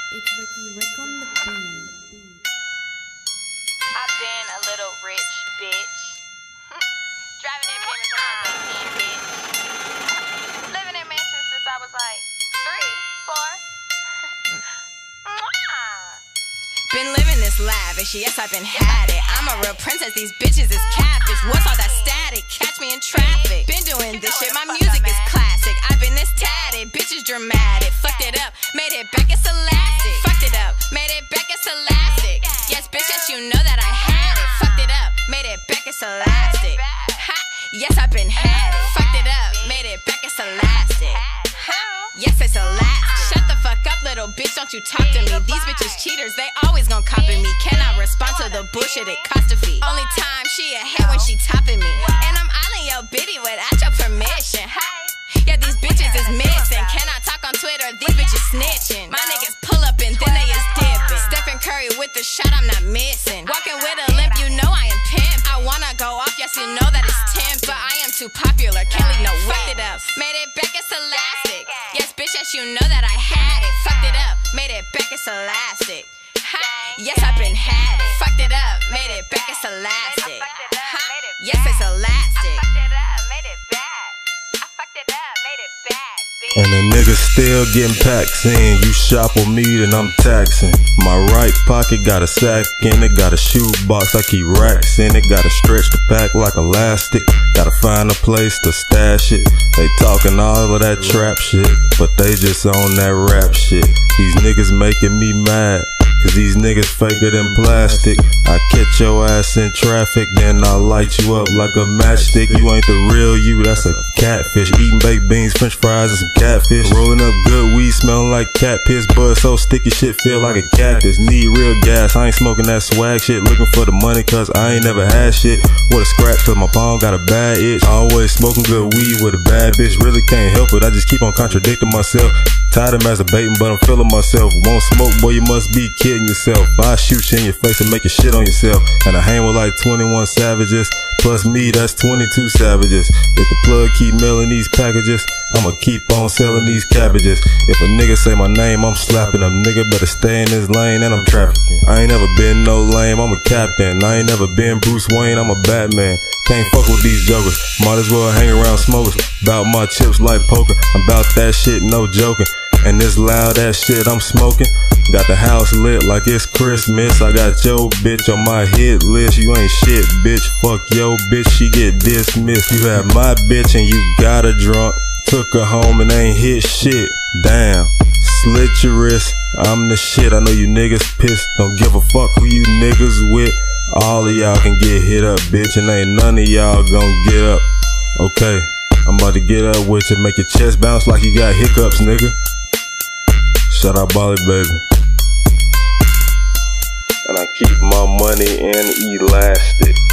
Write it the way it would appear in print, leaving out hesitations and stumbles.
It's Rick on the beat. I've been a little rich bitch. Driving in Bentley when I was 18, bitch. Living in mansions since I was like 3, 4. Been living this lavish, yes, I've been had it. I'm a real princess, these bitches is catfish. What's all that static? Catch me in traffic. Been doing this shit, my music is classic. I've been this tatted, bitches dramatic. Fucked it up, made it back, it's elastic. Fucked it up, made it back, it's elastic. Yes, bitch, yes, you know that I had it. Fucked it up, made it back, it's elastic. Ha, yes, I've been had it. Fucked it up, made it back, it's elastic. Ha, yes, it's elastic. Shut the fuck up, little bitch, don't you talk to me. These bitches cheaters, they always gon' copy me. Cannot respond to the bullshit it cost a fee. Only time she a hit when she topping me. And I'm eyeing your bitty without your permission. Yeah, these bitches is missing. Cannot talk on Twitter, these bitches snitching. My niggas pull up and then they is dipping. Stephen Curry with the shot, I'm not missing. Walking with a limp, you know I am pimp. I wanna go off, yes, you know that it's Tim. But I am too popular, can't leave no fucked it up. Made it back, it's elastic. Yes, bitch, yes, you know that I had it. Fucked it up, made it back, it's elastic. Ha, yes, I've been had it. Fucked it up, made it back, it's elastic. Ha, yes, it's elastic. And the niggas still getting packs in. You shop with me, then I'm taxing. My right pocket got a sack in it, got a shoe box, I keep racks in it. Gotta stretch the pack like elastic. Gotta find a place to stash it. They talking all of that trap shit, but they just on that rap shit. These niggas making me mad, cause these niggas faker than plastic. I catch your ass in traffic, then I light you up like a matchstick. You ain't the real you, that's a catfish. Eating baked beans, french fries, and some catfish. Rolling up good weed, smelling like cat piss. Bud so sticky, shit feel like a cactus. Need real gas, I ain't smoking that swag shit. Looking for the money, cause I ain't never had shit. With a scratch, cause my palm got a bad itch. Always smoking good weed with a bad bitch. Really can't help it, I just keep on contradicting myself. Tired of masturbating, but I'm feeling myself. Won't smoke, boy, you must be kidding yourself. I shoot you in your face and make you shit on yourself. And I hang with like 21 savages. Plus me, that's 22 savages. If the plug keep mailing these packages, I'ma keep on selling these cabbages. If a nigga say my name, I'm slapping them. Nigga better stay in this lane and I'm trafficking. I ain't never been no lame, I'm a captain. I ain't never been Bruce Wayne, I'm a Batman. Can't fuck with these jokers, might as well hang around smokers. Bout my chips like poker, I'm bout that shit, no joking. And this loud ass shit I'm smoking, got the house lit like it's Christmas. I got your bitch on my hit list. You ain't shit, bitch. Fuck yo bitch, she get dismissed. You had my bitch and you got her drunk. Took her home and ain't hit shit. Damn, slit your wrist. I'm the shit. I know you niggas pissed. Don't give a fuck who you niggas with. All of y'all can get hit up, bitch, and ain't none of y'all gon' get up. Okay, I'm about to get up with you. Make your chest bounce like you got hiccups, nigga. Shout out Bali, baby. And I keep my money in elastic.